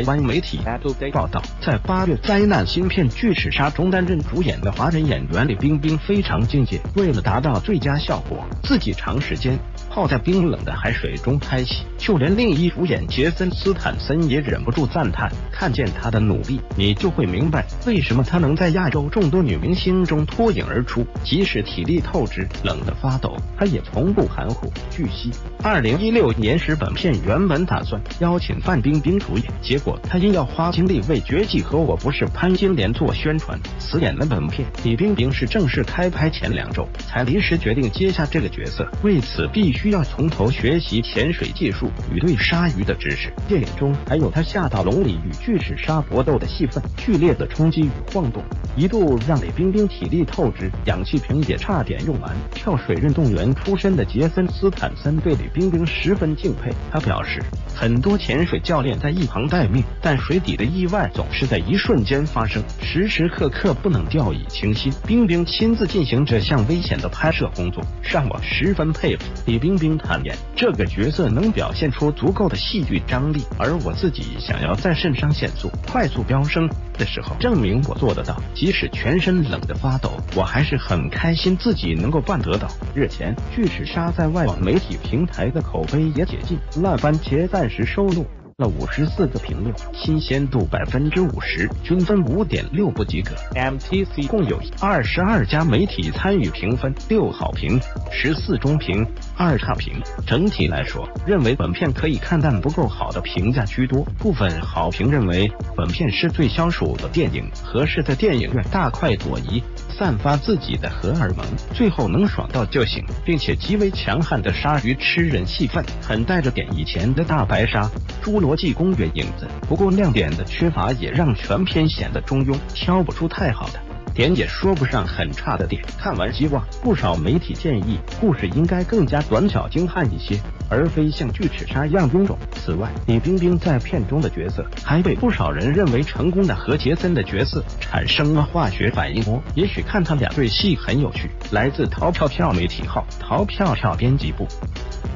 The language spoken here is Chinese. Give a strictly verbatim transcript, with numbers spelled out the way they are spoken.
湾媒体 Today 报道，在八月灾难新片《巨齿鲨》中担任主演的华人演员李冰冰非常敬业，为了达到最佳效果，自己长时间泡在冰冷的海水中拍戏，就连另一主演杰森斯坦森也忍不住赞叹：看见他的努力，你就会明白为什么他能在亚洲众多女明星中脱颖而出。即使体力透支，冷得发抖，他也从不含糊。据悉，二零一六年时本片原本打算邀请范冰冰主演，结果他因要花精力为《绝技》和《我不是潘金莲》做宣传，辞演了本片。李冰冰是正式开拍前两周才临时决定接下这个角色，为此必须要从头学习潜水技术与对鲨鱼的知识。电影中还有他下到笼里与巨齿鲨搏斗的戏份，剧烈的冲击与晃动一度让李冰冰体力透支，氧气瓶也差点用完。跳水运动员出身的杰森斯坦森对李冰冰十分敬佩，他表示，很多潜水教练在一旁待命，但水底的意外总是在一瞬间发生，时时刻刻不能掉以轻心。冰冰亲自进行这项危险的拍摄工作，让我十分佩服。李冰冰坦言，这个角色能表现出足够的戏剧张力，而我自己想要在肾上腺素快速飙升的时候证明我做得到，即使全身冷得发抖，我还是很开心自己能够办得到。日前，巨齿鲨在外网媒体平台的口碑也解禁，烂番茄暂时收录了五十四个评论，新鲜度百分之五十，均分五点六不及格。M T C 共有二十二家媒体参与评分，六好评，十四中评，二差评。整体来说，认为本片可以看但不够好的评价居多，部分好评认为本片是最消暑的电影，合适在电影院大快朵颐，散发自己的荷尔蒙，最后能爽到就行，并且极为强悍的鲨鱼吃人戏份，很带着点以前的大白鲨、侏罗纪公园影子。不过亮点的缺乏也让全片显得中庸，挑不出太好的点，也说不上很差的点。看完希望，不少媒体建议故事应该更加短小精悍一些，而非像巨齿鲨一样臃肿。此外，李冰冰在片中的角色还被不少人认为成功的和杰森的角色产生了化学反应哦。也许看他俩对戏很有趣。来自淘票票媒体号淘票票编辑部。